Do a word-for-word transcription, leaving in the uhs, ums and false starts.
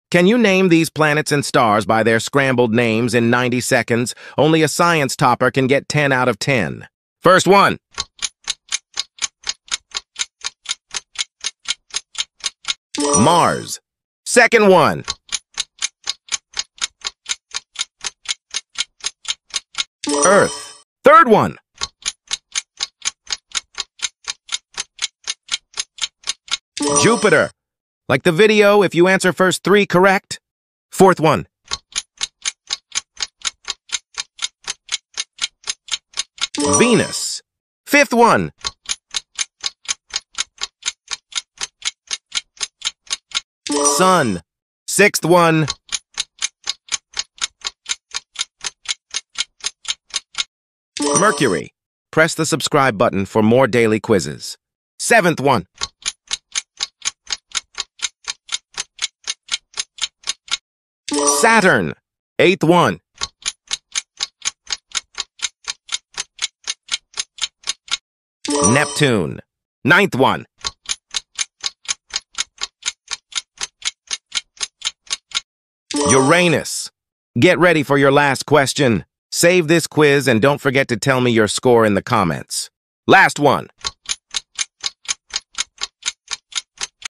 Can you name these planets and stars by their scrambled names in ninety seconds? Only a science topper can get ten out of ten. First one. Mars. Second one. Earth. Third one. Jupiter. Like the video, if you answer first three correct. Fourth one. Venus. Fifth one. Sun. Sixth one. Mercury. Press the subscribe button for more daily quizzes. Seventh one. Saturn. Eighth one. Neptune. Ninth one. Uranus. Get ready for your last question. Save this quiz and don't forget to tell me your score in the comments. Last one.